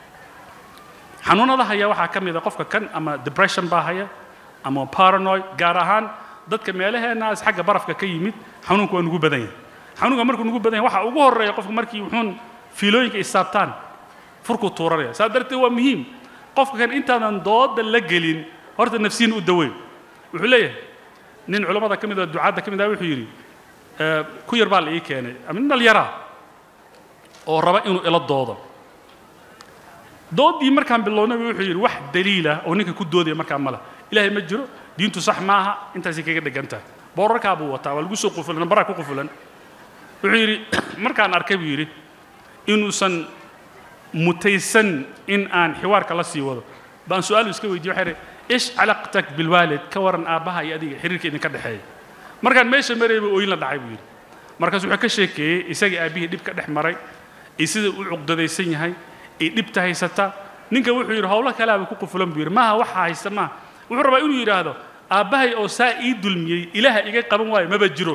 xanuunada haya waxa kamid ah qofka kan ama depression baa haya ama paranoid gaar ahaan dadka meelaheena is xagga barafka ka yimid xanuunku waa ugu badan yahay xanuunka markuu ugu badan yahay waxa ugu horeeya qofka markii wuxuun fiilooyinka isaabtaan furku tuuraraya saadartay waa muhiim qofka kan intaadan dood la gelin horta nafsiin u daweey wuxuu leeyahay nin culimada kamid ah ducaada kamid ah wuxuu yiri ee ku yar baa la ii keenay amin dal yara oo raba inuu ila doodo doodii markaan bilownay wuxuu yiri wax daliila oo ninka ku doodaya markaan mala ilaahay ma jiro diintu sax maaha intaas kaga dhagantaa boorarka buu wataa wal gusoo qufulan baraa ku qufulan wuxuu yiri markaan arkay buu yiri inuu san متيسن إن آن حوارك الله سيوده بان سؤال يسكوي ويدي حري إيش علاقتك بالوالد كورن آبها يدي حريك إنك كده حي مركان ماشي مري ويلا دعيبير مركز وحكي شيء يسقي أبيه دب كده حمري يصير عقدة يسني هاي دب تهي ستا نينك وحير هؤلاء كلام كوكو فلان بير ما هو واحد يسمع وحرب يقولوا يرى هذا آبها أو سائد المي إله يجي قبل واي ما بجرو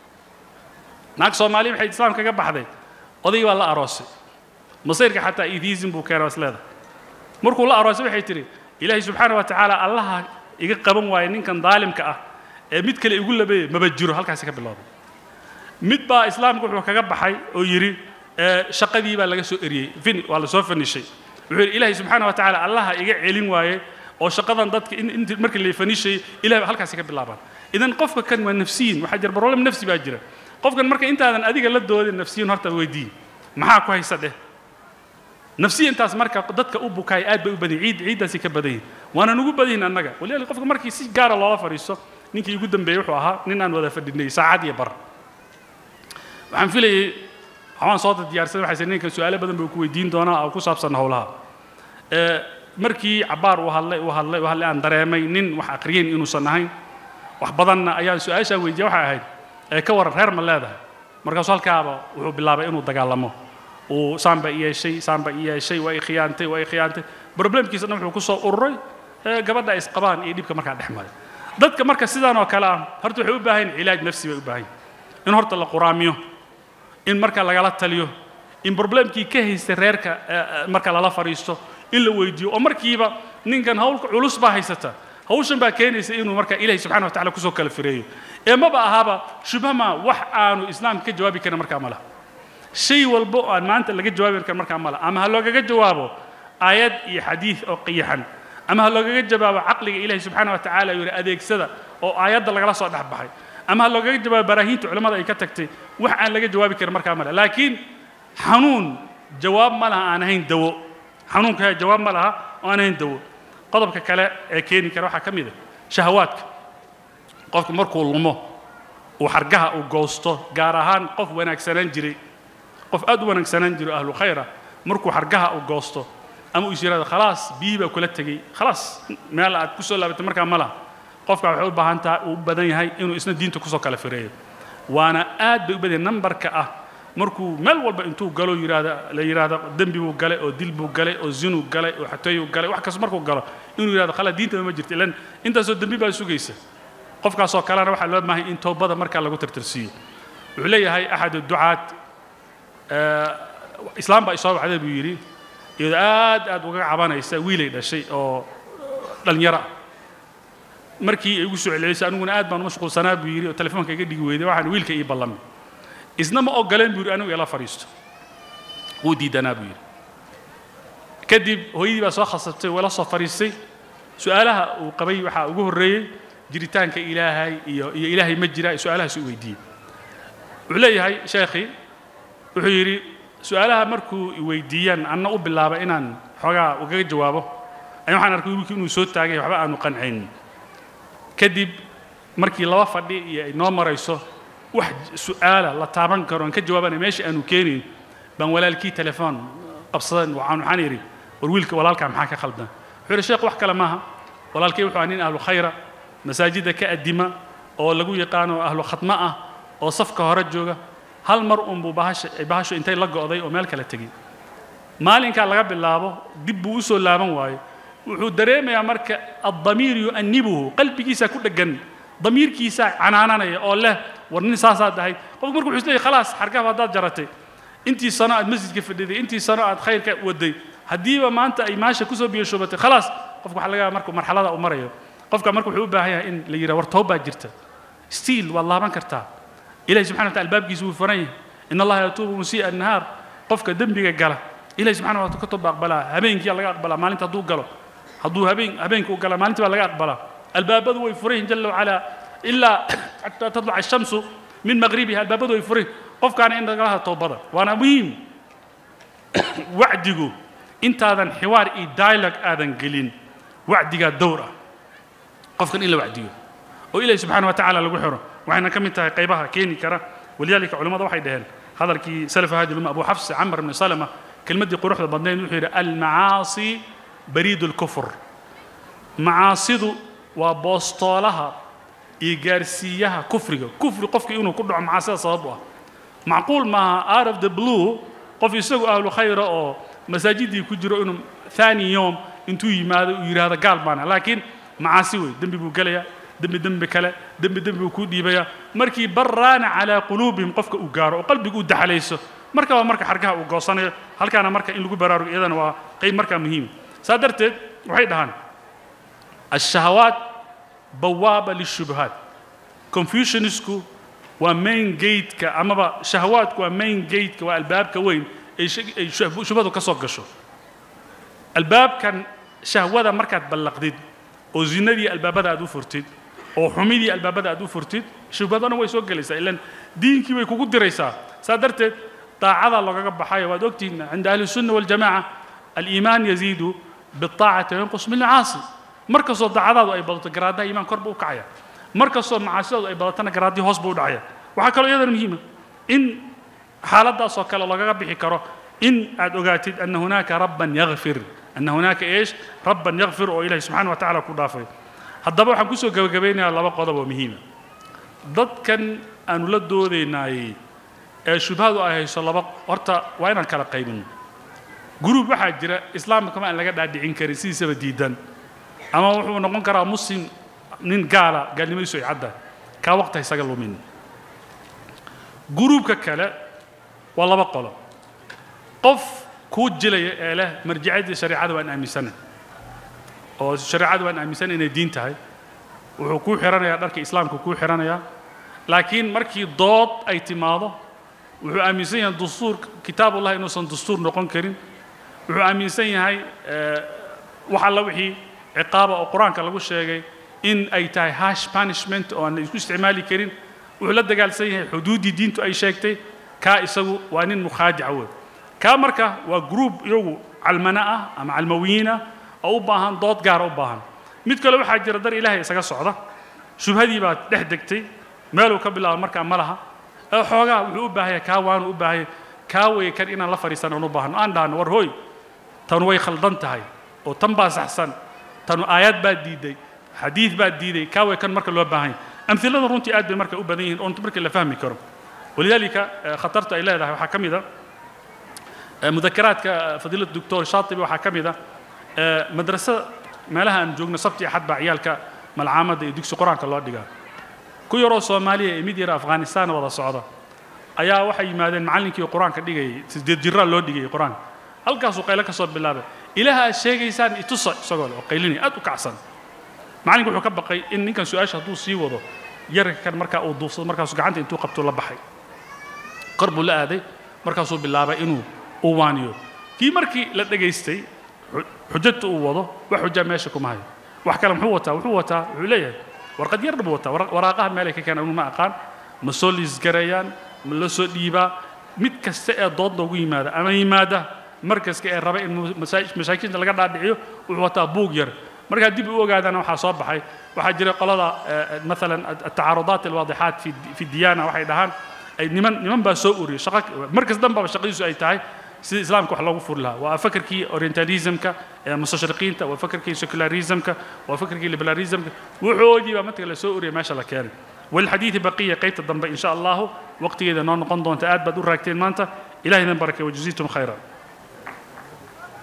ناقص مالي بحيث إسلام كجب حدا قضية والله أراسي مصيرك حتى إيديزم بوكير وسلذا مركو الله أراسي بحيتري إلهي سبحانه وتعالى الله يجي قبل واي نين كان ظالم كأه ميت كله يقول له بيه ما بجرو هالك هسك بالله ميت با إسلام كله كجب حي ويري شقة دي بقى لقى سؤري فين ولا سوف الشيء ويقول إلهي سبحانه وتعالى الله يجي علم واي أو شقة ضدك إن أنت مرك اللي فني شيء إلهي هالك هسك بالله إذا قفك كان من نفسين وحجر برولم نفسي باجره قفك مرك أنت هذا أديك لا تدور النفسين هرت الودي معك كويس ده نفسيا انت marka dadka u bukaay aad bay u badan ciid ciidaasi ka badan waana nagu badan annaga waliya qofka markii si gaar ah loo fariiso ninkii ugu dambeeyay wuxuu ahaa nin aan wada fadhinay saacad iyo bar waxaan filayay waxaan soo diyaarsaday waxa ninka su'aalo badan buu ku weydiin doonaa oo ku saabsan hawlaha markii cabaar uu hadlay uu hadlay uu hadlay aan dareemay nin wax aqriyin inuu san ahayn wax badanna ayaan su'aasha weydiiyay waxa ahayd ee ka waran reer ma leedahay markaas halkaaba wuxuu bilaabay inuu dagaalamo oo saamba yeeshay saamba yeeshay way khiyaantay way khiyaantay problemkiisana wuxuu ku soo ururay gabadha is qabaan iyo dhibka markaa dhexmaray dadka marka sidaan oo kale ah horta waxay u baahan ilaaj nafsi way u baahan in horta la quraamiyo in marka lagala taliyo in problemkii ka haystay reerka marka lala fariisto in la weydiiyo oo markiiba ninkan hawlka culus baa haysata hawshan baa keenaysa inuu marka ilaahay subxaanahu wa ta'ala ku soo kala fireeyo ee maba ahaba shubhama wax aanu islaam ka jawaabi karin marka mala shay walbo aan maanta laga jawaabi karin marka mala ama ha loogaga jawaabo aayad iyo xadiis oo qiyaxan ama ha loogaga jawaabo aqliga ilaahay subxaanahu wa ta'ala iyo adeegsada oo aayadda lagala soo dhaxbaxay ama ha loogaga jawaabo baraahinta culimada ay ka tagtay wax aan laga jawaabi karin marka mala laakiin xanuun jawaab ma laha aan ahayn dawo xanuunka jawaab ma laha oo aan ahayn dawo qodobka kale ee keeni kara waxa kamid ah shahawaadka qofku markuu lumo uu xargaha uu goosto gaar ahaan qof wanaagsanaan jiray qof aad u wanaagsanaan jiray ahlu khayra markuu xargaha uu goosto ama uu yiraahdo khalaas biiba kula tagay khalaas meel aad ku soo laabatay marka mala qofka wuxuu u baahan tahay uu badan yahay inuu isna diinta ku soo kala fireeyo waana aad bay u badan numberka ah markuu meel walba intuu galo yiraahdo la yiraahdo dambi buu galay oo dil buu galay oo zinu galay oo xatooy uu galay wax kaas markuu galo inuu yiraahdo khala diinta ma jirto ilaan inta soo dambi baa sugaysa qofkaas oo kalena waxa loo baahan in toobada marka lagu tirtirsiyo wuxuu leeyahay ahad ducaat islaam baa isoo wacday buu yiri iyada aad aad uga cabanaysa wiilay dhashay oo dhalinyaro markii ay ugu soo celcelisay aniguna aad baan u mashquulsanaa buu yiri oo telefoonka iga dhigi weeday waxaan wiilka ii ballamay isna ma ogoleen buu anigu ila fariisto uu diidanaa buu yiri kadib hooyadii baa soo khasabtay wala soo fariistay su'aalaha uu qabay waxa ugu horeeyay jiritaanka ilaahay iyo iyo ilaahay ma jira su'aalaha soo weydiiyay wuxuu leeyahay sheekhi wuxuu yiri su'aalaha markuu weydiiyaan anna u bilaabay inaan xogaa uga jawaabo ayaan waxaan arkay wiilkii inuu soo taagay waxba aanu qancin kadib markii laba fadhi iyo ay noo marayso wax su'aala la taaban karo aan ka jawaabana meeshii aanu keenin baan walaalkii telefoon qabsadan waxaan waxaan yiri war wiilka walaalka maxaa ka khaldan wuxuu sheekh wax kale maaha walaalkii wuxuu anin ahlu khayra masaajida ka adima oo lagu yaqaano ahlu khatma ah oo safka hore jooga hal mar um buu bahasha bahasho intay la go'day oo meel kala tagay maalinka laga bilaabo dib buu soo laaban waayo wuxuu dareemayaa marka ad-damiir yu'annibuhu qalbigiisa ku dhagan damiirkiisa canaananaya oo leh warnin saasaa dahay qof markuu wuxuu isleeyahay khalaas xarkaha hadaad jaratay intii sano aad masjidka fadhiday intii sano aad khayrka waday hadiiba maanta ay maasha ku soo biyashobatay khalaas qofku waxa laga markuu marxalada u marayo qofka markuu wuxuu u baahan yahay in la yiraahdo war tooba jirta stiil waa laaban kartaa ilaahay subhanahu wa ta'ala albaabkiisu wuu furan yahay in allaha yatuubu musii an-nahar qofka dambiga gala ilaahay subhanahu wa ta'ala ka tooba aqbala habeenkii laga aqbala maalinta haduu galo haduu habeen habeenku gala maalinta baa laga aqbala albaabadu way furan jalla wa ala illa hatta tadlu ash-shamsu min maghribiha albaabadu way furan qofkaana in laga toobada waana muhiim wacdigu intaadan xiwaar iyo dialogue aadan gelin wacdiga dawra qofkan in la wacdiyo oo ilaahay subhanahu wa ta'ala lagu xiro waxayna kamid tahay qaybaha keeni kara waliyalika culimada waxay dhaheen hadalkii salaf hadi luma abu hafs amr ibn salama kelmadii quruxda badnayd wuxuu yiri al maasi barid al kufr maasidu waa boostolaha iyo gaarsiyaha kufriga kufri qofka inuu ku dhaco maasida sabab ah macquul ma out of the blue qof isagu ahlu khayra oo masaajidii ku jiro inuu thani yawm intuu yimaado uu yiraahdo gaal baana laakiin maasi way dambi buu galaya dambi dambi kale dambi dambi uu ku dhiibaya markii barraana ala qulubihim qofka uu gaaro qalbigu u daxalayso marka waa marka xargaha uu goosanayo halkaana marka in lagu baraarugo iyadana waa qayb marka muhiim saadarteed waxay dhahan الشهوات بوابة للشبهات confusionisku waa main gate ka amaba shahawaadku waa main gate ka waa albaabka weyn ay shubadu ka soo gasho albaabkan shahwada markaad ballaqdid oo zinadii albaabada aad u furtid oo xumidii albaabada aad u furtid shubadana way soo galaysaa ilaan diinkii way kugu diraysaa saadarteed taacada loogaga baxayo waad ogtiin cinda ahli sunna wal jamaa al-iimaan yaziidu bit-taa'ati wa yanqus bil ma'aasi markasoo daacadaadu ay badato garaadaha iimaan kor buu u kacaya markasoo macaasidu ay badatana garaadii hoos buu u dhacaya waxa kale iyadana muhiim in xaaladaas oo kale lagaga bixi karo in aad ogaatid anna hunaaka rabban yaghfir أن هناك إيش ربا يغفر وإله سبحانه وتعالى كضافه هالضبط حنكسو جوجبين على لبق قضب ومهمة ضد كان أن ولدوا ذي شبهه أيه صلبق ورتا وين الكلا قيمن جروب واحد جرا إسلام كمان لقى عندي إنكار سياسة جديدا أما هو نقول كرا مسلم نين قالا قال لي ما يسوي عدا كوقت هيسجلوا مني جروب ككلا والله بقوله قف كود جلي له مرجعية شريعة وأنا أمي سنة أو شريعة وأنا أمي سنة إن الدين تهاي وحكوا حرانا يا درك إسلام حكوا حرانا يا لكن مركي ضاد اعتماده وحو أميسين الدستور كتاب الله إنه صن دستور نقول كريم وحو أميسين هاي أه وحلا وحي عقابة أو قرآن كلا وش شيء إن أي تاي هاش punishment أو أن يكون استعمالي كريم وحلا قال سين حدود الدين تو أي شيء تي كائسو وأن مخادعه كامركا وجروب يو على المناء أم على الموينة أو باهن ضاد جار أو باهن متكل واحد جردر إلهي سجى صعدة شو هذه بعد لحدكتي ماله قبل المركة عملها حوجا وأباهي كاوان وأباهي كاوي كان إن الله فريسان ونباهن أندان ورهوي تنوي خلدنت هاي أو تنباس أحسن تنو آيات بعد ديدي حديث بعد ديدي كاوي كان مركة لو أباهي أمثلة رونتي آد بمركة أباهين أنت مركة اللي فهمي كرم ولذلك خطرت إلى هذا حكمي ذا مذكرات فضيلة الدكتور شاطبي وحكمي ذا مدرسة ما لها أن جوجنا صبتي أحد بعيالك ملعامة يدكس قرآن كالله دقا كل يرو سوماليا ميديا أفغانستان ولا السعودية أيا وحي مادن معلن كي قرآن كدقي تدير جرا لو دقي قرآن هل كاسو قيلك صوب بالله إلها الشيء يسان يتصل سقول وقيلني أدو كعسن معلن كل حكب بقي إن كان سؤال شهدو سيوضو يرك كان مركا أو دوس مركا سقعنت إنتو قبتوا لبحي قربوا لا هذا مركا صوب بالله إنه أوانيو كي مركي لا دقيستي حجت ووضو وحجة ماشيكم هاي وحكلم حوته وحوته عليه ورقد يربو وتا وراقها مالك كان ما أقان مسؤول إزجريان ملصق ديبا متكسئ ضد ويماذا أما يماذا مركز كالربع المساكين اللي قاعد يدعيه وحوته بوجر مركز دي بوجر أنا وحصاب حي وحجر قلدا مثلا التعارضات الواضحات في في الديانة وحيدهان أي نمن نمن بسؤوري شقق مركز دم بشقيس أي تاعي الإسلام كحلا وفر لها وأفكر كي أورينتاليزم كا مستشرقين تا وأفكر كي سكولاريزم كا وأفكر كي ليبراليزم كا وحودي ومثل سوريا ما شاء الله كان والحديث بقية قيت الضنب إن شاء الله وقت إذا نون قندون تأد بدور راكتين مانتا إلهي من بركة وجزيتم خيرا.